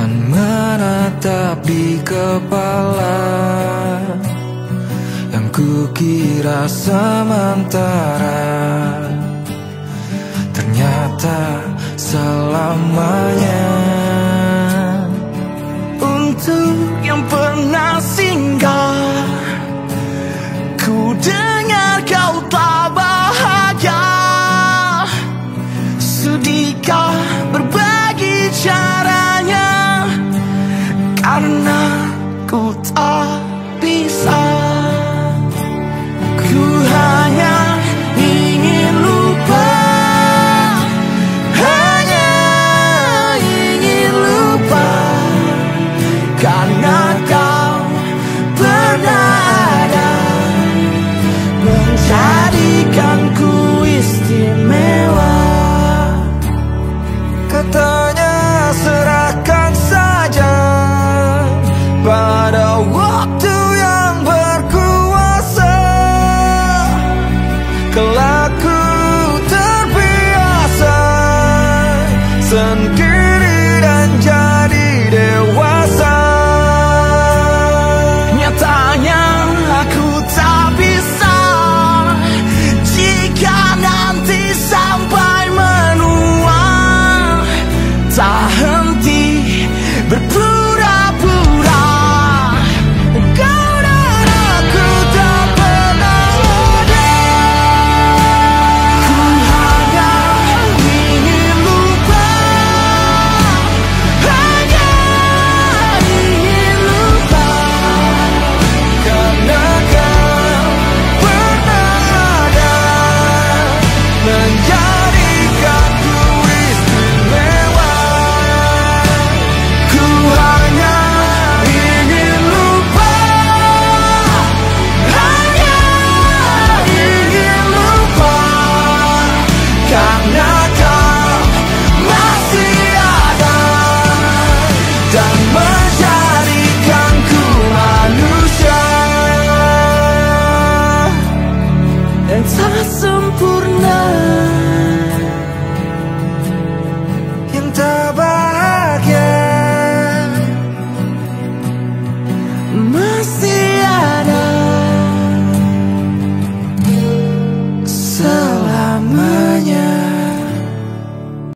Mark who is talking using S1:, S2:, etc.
S1: dan menatap di kepala yang kukira sementara, ternyata selamanya. Untuk yang pernah singgah, ku dengar kau tak bahagia. Sudikah berbagi caranya, karena ku tak bisa. Ku hanya ingin lupa, hanya ingin lupa, karena kau pernah ada, menjadikanku istimewa. Katanya serahkan saja pada waktu yang berkuasa. Kelak ku terbiasa sendiri dan jadi dewasa. Nyatanya aku tak bisa, jika nanti sampai menua, tak henti berputar.